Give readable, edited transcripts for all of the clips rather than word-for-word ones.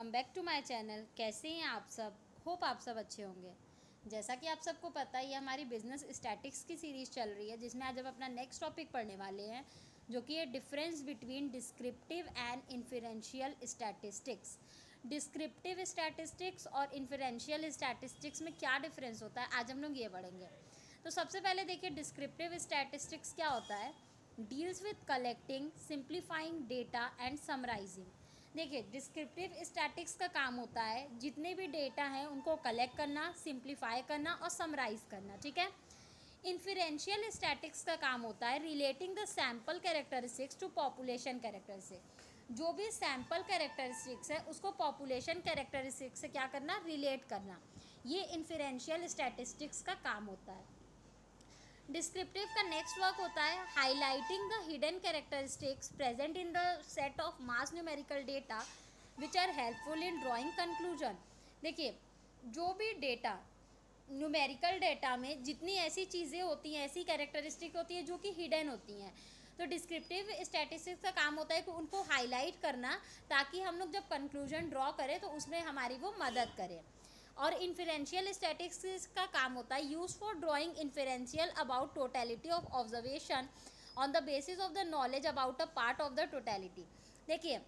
Welcome back to my channel. कैसे हैं आप सब? होप आप सब अच्छे होंगे। जैसा कि आप सबको पता है, ये हमारी बिजनेस स्टैटिक्स की सीरीज़ चल रही है, जिसमें आज हम अपना नेक्स्ट टॉपिक पढ़ने वाले हैं, जो कि है difference between descriptive and inferential statistics. Descriptive statistics और इन्फरेंशियल स्टैटिस्टिक्स में क्या डिफरेंस होता है, आज हम लोग ये पढ़ेंगे। तो सबसे पहले देखिए, डिस्क्रिप्टिव स्टैटिस्टिक्स क्या होता है। Deals with collecting, simplifying data and summarising. देखिए, डिस्क्रिप्टिव स्टैटिक्स का काम होता है जितने भी डेटा हैं उनको कलेक्ट करना, सिंप्लीफाई करना और समराइज करना, ठीक है। इन्फरेंशियल स्टैटिक्स का काम होता है relating the sample characteristics to population characteristics. जो भी सैम्पल कैरेक्टरिस्टिक्स है उसको पॉपुलेशन कैरेक्टरिस्टिक्स से क्या करना, रिलेट करना। ये इन्फरेंशियल स्टैटिस्टिक्स का काम होता है। डिस्क्रिप्टिव का नेक्स्ट वर्क होता है highlighting the hidden characteristics present in the set of mass numerical data which are helpful in drawing conclusion. देखिए, जो भी डेटा न्यूमेरिकल डेटा में जितनी ऐसी चीज़ें होती हैं, ऐसी कैरेक्टरिस्टिक होती हैं जो कि हिडन होती हैं, तो डिस्क्रिप्टिव स्टैटिस्टिक्स का काम होता है कि उनको हाईलाइट करना, ताकि हम लोग जब कंक्लूजन ड्रॉ करें तो उसमें हमारी वो मदद करे। और इन्फरेंशियल स्टैटिस्टिक्स का काम होता है use for drawing inferential about totality of observation on the basis of the knowledge about a part of the totality. देखिए,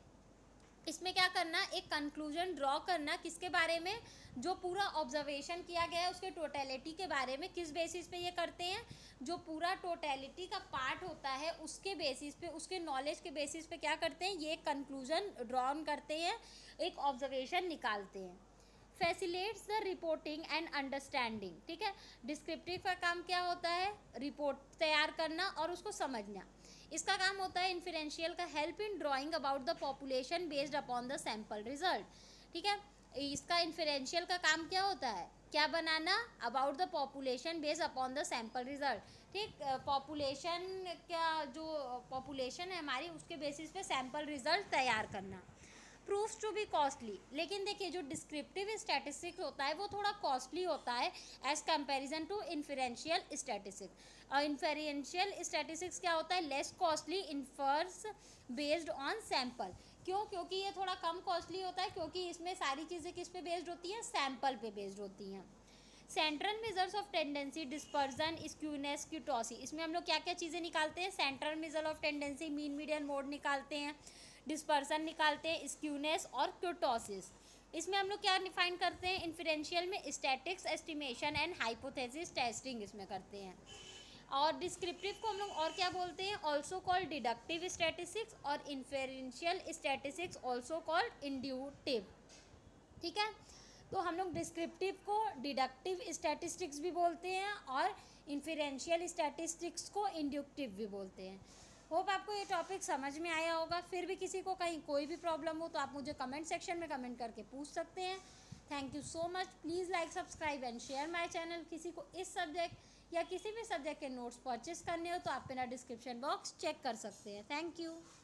इसमें क्या करना, एक कंक्लूजन ड्रॉ करना किसके बारे में, जो पूरा ऑब्जर्वेशन किया गया है उसके टोटलिटी के बारे में। किस बेसिस पे ये करते हैं, जो पूरा टोटलिटी का पार्ट होता है उसके बेसिस पे, उसके नॉलेज के बेसिस पे क्या करते हैं, ये कंक्लूजन ड्रॉ करते हैं, एक ऑब्जर्वेशन निकालते हैं। Facilitates the reporting and understanding, ठीक है। डिस्क्रिप्टिव का काम क्या होता है, रिपोर्ट तैयार करना और उसको समझना। इसका काम होता है इन्फरेंशियल का help in drawing about the population based upon the sample result, ठीक है। इसका इन्फरेंशियल का काम क्या होता है, क्या बनाना, about the population based upon the sample result, ठीक। पॉपुलेशन का जो पॉपुलेशन है हमारी, उसके बेसिस पे सैम्पल रिजल्ट तैयार करना। प्रूव्स टू बी कॉस्टली, लेकिन देखिए जो डिस्क्रिप्टिव स्टैटिस्टिक्स होता है वो थोड़ा कॉस्टली होता है as comparison to inferential statistics. और इन्फरेंशियल स्टैटिस्टिक्स क्या होता है, less costly, infers based on sample. क्यों? क्योंकि ये थोड़ा कम कॉस्टली होता है, क्योंकि इसमें सारी चीज़ें किस पे बेस्ड होती हैं, सैम्पल पे बेस्ड होती हैं। Central measures of tendency, dispersion, skewness, kurtosis. इसमें हम लोग क्या क्या चीज़ें निकालते हैं, central measure of tendency, mean median mode निकालते हैं, डिस्पर्सन निकालते हैं, स्क्यूनेस और क्यूटोसिस। इसमें हम लोग क्या डिफाइन करते हैं, इन्फरेंशियल में statics estimation and hypothesis testing इसमें करते हैं। और डिस्क्रिप्टिव को हम लोग और क्या बोलते हैं, ऑल्सो कॉल्ड डिडक्टिव स्टैटिस्टिक्स, और inferential statistics also called inductive, ठीक है। तो हम लोग डिस्क्रिप्टिव को डिडक्टिव स्टैटिस्टिक्स भी बोलते हैं और इन्फरेंशियल स्टैटिस्टिक्स को इंड्यूक्टिव भी बोलते हैं। होप आपको ये टॉपिक समझ में आया होगा। फिर भी किसी को कहीं कोई भी प्रॉब्लम हो तो आप मुझे कमेंट सेक्शन में कमेंट करके पूछ सकते हैं। Thank you so much. Please like, subscribe and share my channel. किसी को इस सब्जेक्ट या किसी भी सब्जेक्ट के नोट्स परचेस करने हो तो आप मेरा डिस्क्रिप्शन बॉक्स चेक कर सकते हैं। Thank you.